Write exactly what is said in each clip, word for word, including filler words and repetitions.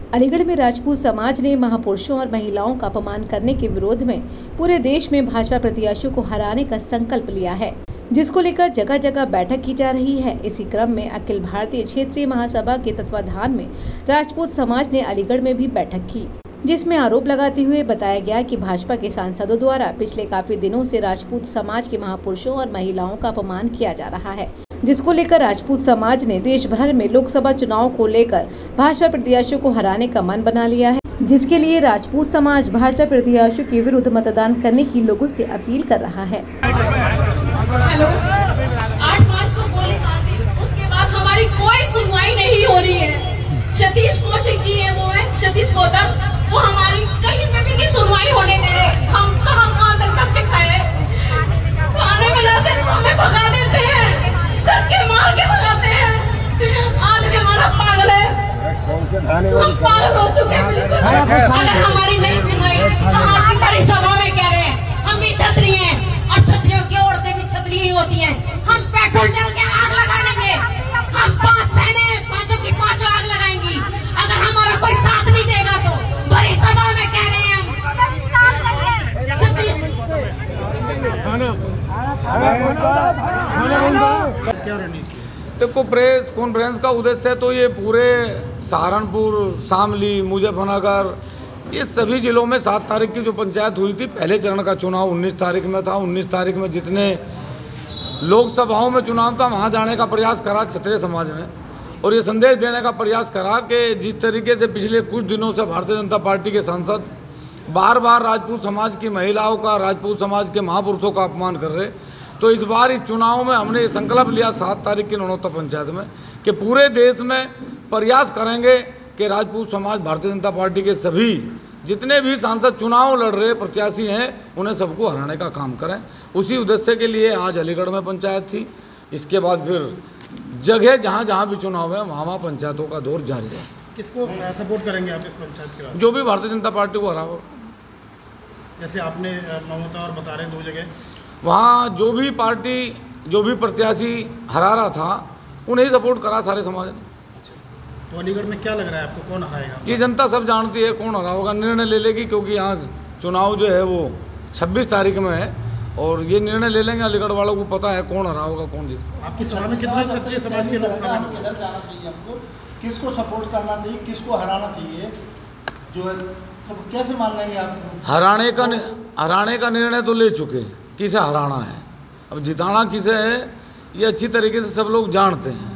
अलीगढ़ में राजपूत समाज ने महापुरुषों और महिलाओं का अपमान करने के विरोध में पूरे देश में भाजपा प्रत्याशियों को हराने का संकल्प लिया है, जिसको लेकर जगह जगह बैठक की जा रही है। इसी क्रम में अखिल भारतीय क्षेत्रीय महासभा के तत्वाधान में राजपूत समाज ने अलीगढ़ में भी बैठक की, जिसमें आरोप लगाते हुए बताया गया कि भाजपा के सांसदों द्वारा पिछले काफी दिनों से राजपूत समाज के महापुरुषों और महिलाओं का अपमान किया जा रहा है, जिसको लेकर राजपूत समाज ने देश भर में लोकसभा चुनाव को लेकर भाजपा प्रत्याशियों को हराने का मन बना लिया है, जिसके लिए राजपूत समाज भाजपा प्रत्याशियों के विरुद्ध मतदान करने की लोगों से अपील कर रहा है। हेलो, आठ मार्च को गोली मार दी, उसके बाद हमारी कोई सुनवाई नहीं हो रही है। सतीश कौशिक जी है, वो है सतीश गौतम, वो हमारी कहीं पे भी नहीं सुनवाई होने दे रहे। हम कहाँ कहाँ तक धक्के खाए, खाने में लाते हैं, हमें भगा देते हैं, धक्के मार के भगाते हैं। आदमी हमारा पागल है, हम पागल हो चुके हैं बिल्कुल। अगर हमारी नहीं सुनवाई, हम आपकी बड़ी सभा में कह रहे हैं, हम भी छतरी हैं और छतरियों की औरतें भी छतरी ही होती हैं। हम पेट्रोल डाल के आग लगा देंगे, हम पांच बहने पांचों की पांचों आग लगाएंगी अगर हमारा कोई साथ नहीं देगा तो। बड़ी सभा में कह रहे हैं हम। देखो, प्रेस कॉन्फ्रेंस का उद्देश्य तो ये पूरे सहारनपुर, शामली, मुजफ्फरनगर, ये सभी जिलों में सात तारीख की जो पंचायत हुई थी, पहले चरण का चुनाव उन्नीस तारीख में था। उन्नीस तारीख में जितने लोकसभाओं में चुनाव था, वहाँ जाने का प्रयास करा क्षत्रिय समाज ने, और ये संदेश देने का प्रयास करा कि जिस तरीके से पिछले कुछ दिनों से भारतीय जनता पार्टी के सांसद बार बार राजपूत समाज की महिलाओं का, राजपूत समाज के महापुरुषों का अपमान कर रहे, तो इस बार इस चुनाव में हमने ये संकल्प लिया सात तारीख की नौनौता पंचायत में कि पूरे देश में प्रयास करेंगे कि राजपूत समाज भारतीय जनता पार्टी के सभी जितने भी सांसद चुनाव लड़ रहे प्रत्याशी हैं, उन्हें सबको हराने का काम करें। उसी उद्देश्य के लिए आज अलीगढ़ में पंचायत थी। इसके बाद फिर जगह जहाँ जहाँ भी चुनाव है, वहाँ वहाँ पंचायतों का दौर जारी है। किसको सपोर्ट करेंगे आप इस पंचायत के बाद? जो भी भारतीय जनता पार्टी को हराओ। जैसे आपने नौमता और बता रहे दो जगह, वहाँ जो भी पार्टी, जो भी प्रत्याशी हरा रहा था, उन्हें सपोर्ट करा सारे समाज ने। तो अलीगढ़ में क्या लग रहा है आपको, कौन हराएगा? ये जनता सब जानती है कौन हरा होगा, निर्णय ले लेगी, क्योंकि यहाँ चुनाव जो है वो छब्बीस तारीख में है और ये निर्णय ले लेंगे। अलीगढ़ वालों को पता है कौन हरा होगा, कौन जीत। आपकी सभा में कितने क्षत्रिय समाज के लोग शामिल किधर जाना चाहिए, हमको किसको सपोर्ट करना चाहिए, किसको हराना चाहिए, जो है तो कैसे मान लेंगे आप? हराने का हराने का निर्णय तो ले चुके, किसे हराना है, अब जिताना किसे है ये अच्छी तरीके से सब लोग जानते हैं।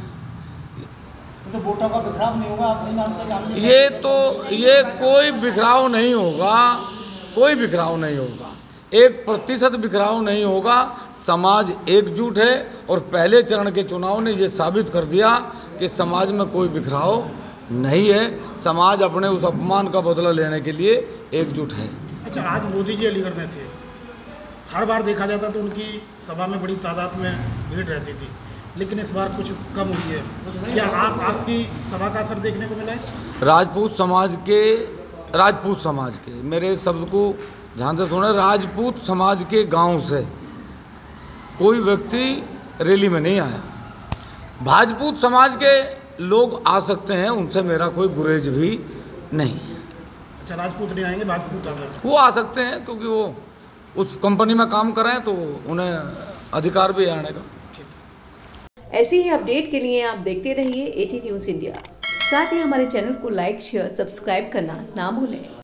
तो वोटों का बिखराव नहीं होगा, आप नहीं मानते कि हम ये तो ये कोई बिखराव नहीं होगा, कोई बिखराव नहीं होगा, एक प्रतिशत बिखराव नहीं होगा। समाज एकजुट है और पहले चरण के चुनाव ने ये साबित कर दिया कि समाज में कोई बिखराव नहीं है। समाज अपने उस अपमान का बदला लेने के लिए एकजुट है। अच्छा, आज मोदी जी अलीगढ़ में थे, हर बार देखा जाता तो उनकी सभा में बड़ी तादाद में भीड़ रहती थी, लेकिन इस बार कुछ कम हुई है। क्या आप आपकी सभा का असर देखने को मिला है? राजपूत समाज के राजपूत समाज के मेरे शब्द को ध्यान से सुने, राजपूत समाज के गांव से कोई व्यक्ति रैली में नहीं आया। भाजपूत समाज के लोग आ सकते हैं, उनसे मेरा कोई गुरेज भी नहीं। अच्छा, राजपूत नहीं आएंगे, भाजपूत आ सकते? वो आ सकते हैं, क्योंकि वो उस कंपनी में काम कर रहे हैं, तो उन्हें अधिकार भी आने का। ऐसे ही अपडेट के लिए आप देखते रहिए एटी न्यूज़ इंडिया। साथ ही हमारे चैनल को लाइक, शेयर, सब्सक्राइब करना ना भूलें।